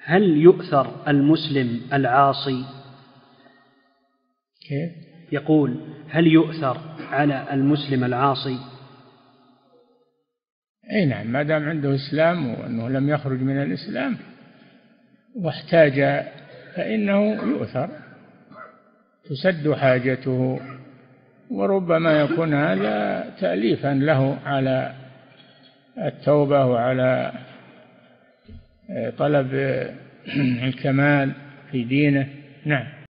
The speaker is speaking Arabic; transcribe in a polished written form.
هل يؤثر المسلم العاصي؟ كيف؟ يقول هل يؤثر على المسلم العاصي؟ أي نعم، ما دام عنده إسلام وأنه لم يخرج من الإسلام واحتاج فإنه يؤثر، تسد حاجته، وربما يكون هذا تأليفا له على التوبة وعلى طلب الكمال في دينه. نعم.